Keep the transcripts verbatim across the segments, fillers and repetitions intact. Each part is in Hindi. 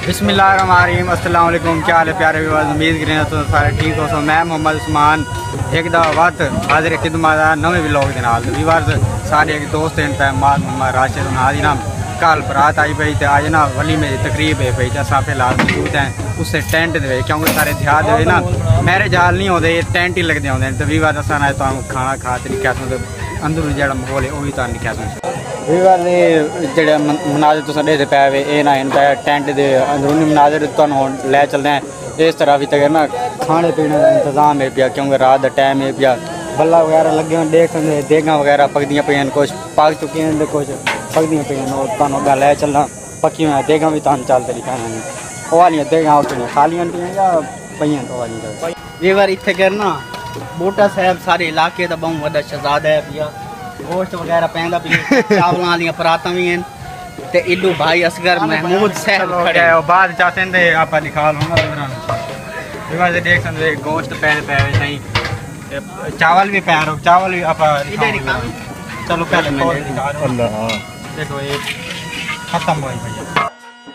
बिस्मिल्लाहिर्रहमानिर्रहीम, अस्सलाम वालेकुम। क्या हाल है प्यारे व्यूअर्स, उम्मीद करें तो सारे ठीक हो। सो मैं मोहम्मद उस्मान एक दावत हाजिर खिदमत नवे व्लॉग के नाल व्यूअर्स सारे एक दोस्त हैं पे मार मोहम्मद राशिद आज ना कल बरात आई पई तो आज ना वली में तकरीब है पई असां फिलहाल मौजूद हैं उससे टेंट दे क्योंकि सारे देहात दे ना मैरिज हाल नहीं होते टेंट ही लगते होंगे तो व्यूअर्स असां ना तो खाना खा तरीके से अंदर जो माहौल है वही तो लिखा व्यूअर्स जो मनाजर तुम देखते पे वे ये ना इन टेंट के अंदरूनी मनाजर तुम लै चलते हैं इस तरह भी तक ना खाने पीने का इंतजाम है पिया क्योंकि रात का टाइम है पिया बल्ला वगैरह लगे हुए देख सकते देगा वगैरह पकदियाँ पे कुछ पक चुकी हैं कुछ पकदियाँ पे तुम अगर लै चलना पक्की हुई देगा भी तुम चल तरीका वो वाली देगा खालियां या पे व्यूअर इतने करना बूटा साहब सारे इलाके का बहुत बड़ा शहजादा है पिया गोश्त वगैरह पैंदा भी चावलों वाली परात भी हैं ते इल्लू भाई असगर महमूद साहब खड़े हैं बाद चाहते हैं आप दिखा लूँगा व्यूअर देख सकते गोश्त पैन पे सही चावल भी पैन रो चावल भी आप चलो पहले देखो ये खत्म हो भैया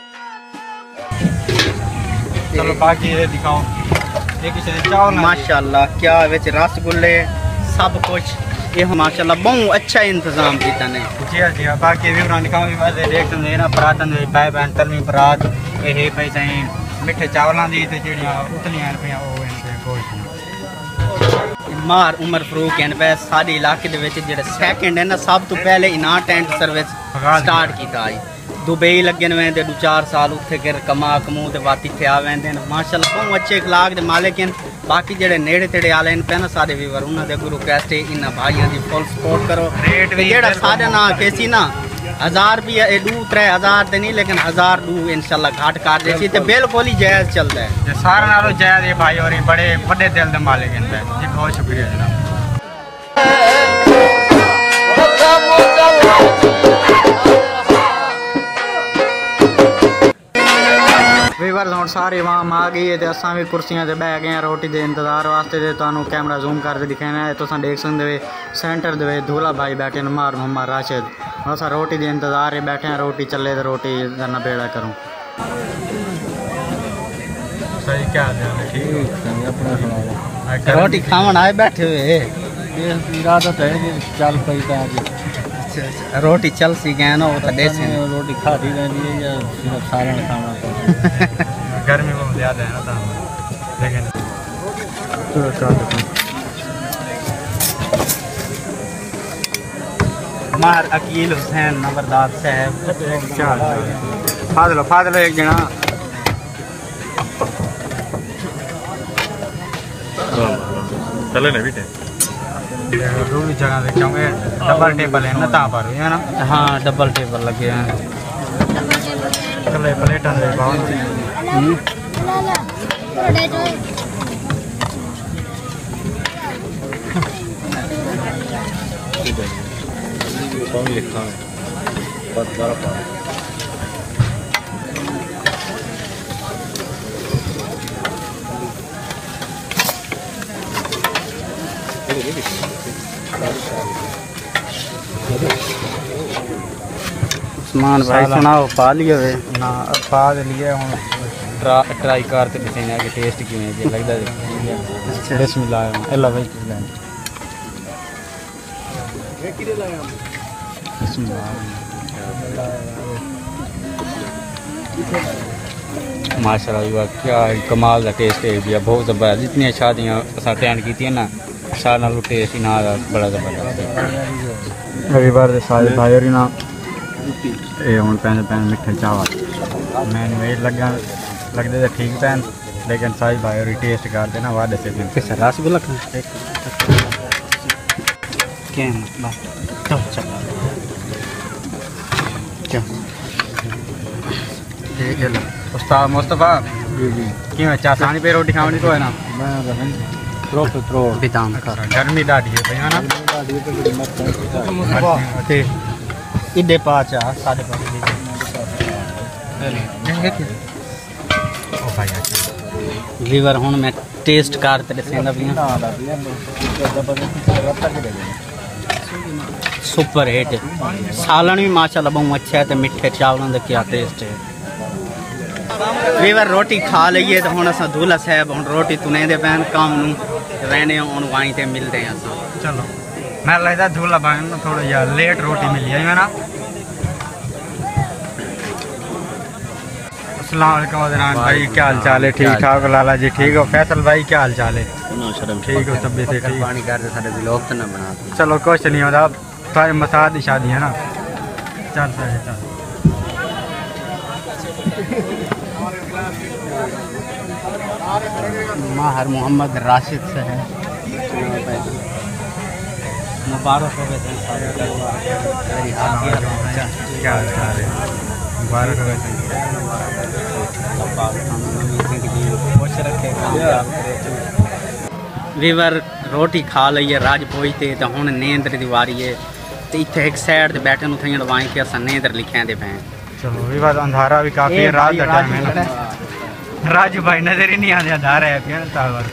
चलो बाकी ये दिखाओ चावल माशाल्लाह क्या विच रसगुल्ले सब कुछ ये माशाल्लाह बहुत अच्छा इंतजाम किया ने जी जी बाकी भी उन्होंने दिखाओ भी देख सकते ना परातन पाए पैन तलवी परात ये पे सही मिठे चावलों की जड़ियाँ उतलियां रुपया गोश्त मार उमर फरूक हैं वैसे सारे इलाके जो सैकेंड है ना सब तो पहले इना टेंट सर्विस स्टार्ट किया आई दुबई लगे हुए दो चार साल उत्थे कर कमा कमू तो बात इतने आ वेंदे माशाल्लाह बहुत अच्छे इखलाक के मालिक हैं बाकी जेडे नेड़े तेड़े आले पे ना सारे व्यूअर उन्होंने गुरु रिक्वेस्ट है इन भाइयों की फुल सपोर्ट करो रेट भी जेड़ा साढ़े ना केसी ना हजार भी दू त्रै हजार तो नहीं लेकिन हजार दू इंशाल्लाह घाट कर देसी तो बिल्कुल ही जायज़ चलता है सारे नालों जायज़ है भाई और बड़े बड़े दिल के मालिक हैं जी बहुत शुक्रिया जनाब। व्यूअर्स हम सारे वहाँ आ गई है तो असा भी कुर्सियां से बह गए हैं रोटी के इंतजार वास्ते तो तुम कैमरा जूम करके दिखाना है तुम देख सकते हो सेंटर दे दूल्हा भाई बैठे हैं मार मोहम्मद राशिद अस रोटी के इंतजार है बैठे हैं रोटी चले तो रोटी करना बेड़ा करूँ सही क्या रोटी खावन आए बैठे हुए चल पई रोटी चल सी गए ना वो तो देसी रोटी खाती रहती है या सिर्फ सालन खाना गर्मी बहुत ज़्यादा है ना लेकिन मार अकील हुसैन नंबरदार साहब क्या फादलो फादलो एक जना चले ना बेटे दूसरी जगह से क्योंकि डबल टेबल है ना ता पर है ना हाँ डबल टेबल लगे हैं चले प्लेटा दे बहुत कौन लिखा है बहुत बड़ा पा उस्मान भाई सुनाओ पा लिए वे ना पा लिए हम ट्राई करते दिखाने आगे टेस्ट किवें जे लगदा है बिस्मिल्लाह अल्लाह भाई माशाल्लाह क्या कमाल का टेस्ट है भैया बहुत ज़बरदस्त जितनी शादियाँ अस अटेंड की ना सारे नालों टेस्ट ही ना बड़ा ज़बरदस्त है अभी बार सारे भाई और ना ये हूँ पैन पैन मिठे चावल मैंने वेट लगा लगते तो ठीक पैन लेकिन सारी भाई और टेस्ट करते ना वादे से किस रसगुल्ला क्या क्या उस्ताद मुस्तफा क्यों चासानी पे रोटी खानी तो है ना गर्मी डाटी है भैया ना इडे पाँच आ साढ़े पाँच लीवर हूँ मैं टेस्ट करते सुपर हिट सालन भी माशाल्लाह बहुत अच्छा है तो मिठे चावलों का क्या टेस्ट है। वीवर रोटी खा लीए तो हुण असां दूल्हा साहब हुण रोटी तुनेंदे पैन काम नूं रहने हुण वहीं ते मिलते हैं असां। चलो मैं लगता दूल्हा भाई ना थोड़ा यार लेट रोटी मिली है ना। अस्सलाम वालेकुम अदनान भाई, क्या हाल चाल है? ठीक ठाक लाला जी ठीक हो? फैसल भाई क्या हाल चाल है? ठीक हो? तबीयत ठीक? पानी कर दे सारे व्लॉग तो ना बना। चलो कुछ नहीं होता, सारे मसाद की शादी है ना। चल सही चल। माहर मोहम्मद राशिद से है, मुबारक हो गए। क्या हाल चाल है? मुबारक हो गए। वीवर रोटी खा लीए राज पहुँचते तो हुण नींदर दी वारी है तो इत्थे एक साइड ते बैठे नु थईं वाई के असां नींदर लिखियां दे पे। चलो भी बात अंधारा भी काफी है, रात का टाइम है ना। राजू भाई नजर ही नहीं आते, अंधारा है पिया तावर।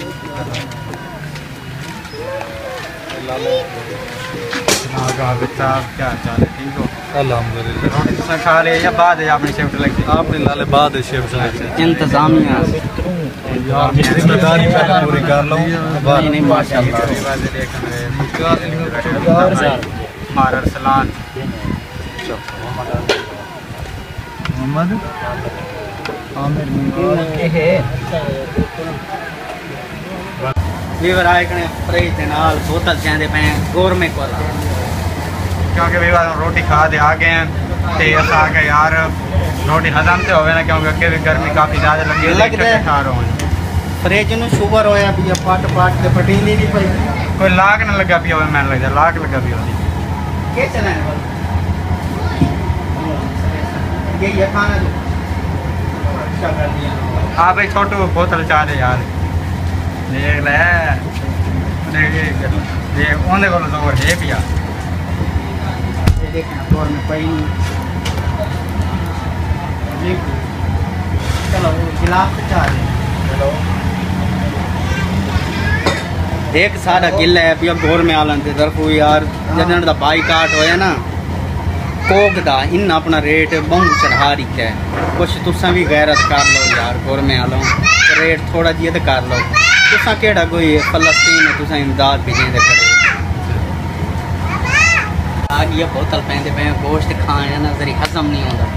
क्या चाल है? ठीक हो? अल्हम्दुलिल्लाह। रोटी तुम खा ले या बाद है आपने शिफ्ट लगी? आपने लाले बाद शिफ्ट लगी। इंतजामिया जिम्मेदारी पहले पूरी कर लो। नहीं नहीं माशाल्लाह। मार अरसलान मोहम्मद वीवर आए कने फ्रिज दे नाल बोतल चांदे पे गोरमे को, क्योंकि भी बात रोटी खा दे आ गए हैं ते अस आ गए यार रोटी हजम तो होवे ना, क्योंकि अगे भी गर्मी काफी ज्यादा लगी है। लगदा है खा रहा हूं फ्रिज नु शुगर होया भी पट पट के पटींदी नहीं पई। कोई लाग ना लगा पिया होवे, मैंने लगदा लाग लगा पिया होती के चलाने वाला ये ये खाना जो अच्छा कर दिया। हाँ भाई छोटू बोतल चाह दे यार, देख ले देख ये ओंदे को जोर है पिया। ये देखना दौर में पई नहीं। चलो गिलास पे चाह दे। चलो एक सारा गिल्ला है पिया गोर में आलन ते तरफो यार जदन दा बाईकाट होया ना कोक दा इन अपना रेट बहुत चढ़ा रही है। कुछ तुसा भी गैरत कर लो यार, गोर में आलो रेट थोड़ा जी तो कर लो। तुसा केड़ा कोई फलस्तीन में तुसा इमदाद भी देंदे खड़े आ गई बोतल पैंदे पे गोश्त खाए ना जरी हजम नहीं होता।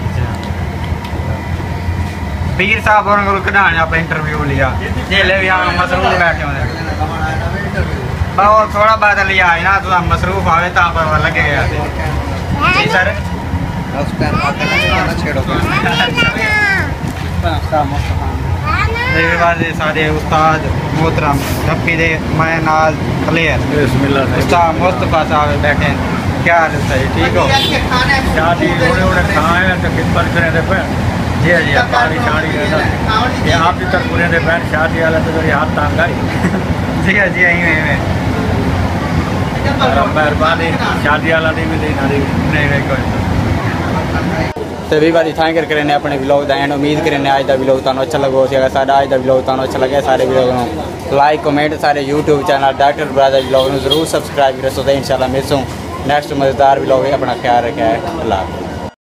पीर साहब और को कढ़ाने आप इंटरव्यू लिया जेले भी हम मसरूफ बैठे होंगे और थोड़ा बाद लिया है ना तो मसरूफ आवे ता पर लगे गया जी सर उस पे छेड़ो सारे उस्ताद मोहतरम रफी दे मैं नाल क्लियर उस्ताद मुस्तफा साहब बैठे क्या हाल है? सही ठीक हो? शादी थोड़े थोड़े खाए तो किस्मत करें दे पे जी जी पानी शाड़ी ये आप ही तक पूरे दे पे शादी वाला तो तेरी हाथ तांग आई जी जी यही में मेहरबानी शादी वाला नहीं भी देना नहीं नहीं कोई तो भी बात इतना करके ने अपने व्लॉग का एंड उम्मीद करें आज का व्लॉग तुम अच्छा लगो। अगर सारा आज का व्लॉग तुम अच्छा लगे सारे व्लॉग लाइक कमेंट सारे YouTube channel doctor brother vlog जरूर सब्सक्राइब करो तो इंशाल्लाह मिलूँ नेक्स्ट मजेदार व्लॉग। अपना ख्याल रखा है। अल्लाह।